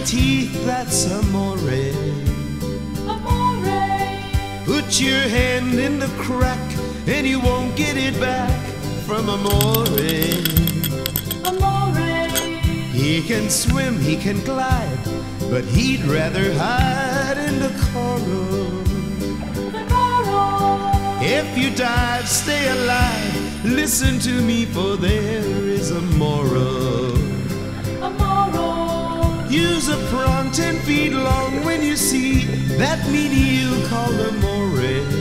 teeth, that's amore. Put your hand in the crack and you won't get it back from amore. He can swim, he can glide, but he'd rather hide in the coral. If you dive, stay alive. Listen to me, for there is a moral. Use a prawn 10 feet long when you see that meaty eel called amore.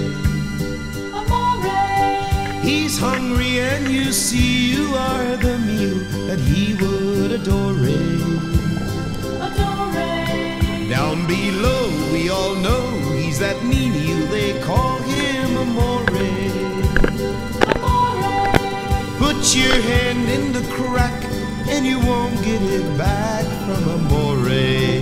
He's hungry and you see you are the meal that he would adore. Down below we all know he's that mean eel, they call him amore. Put your hand in the crack and you won't get it back from amore.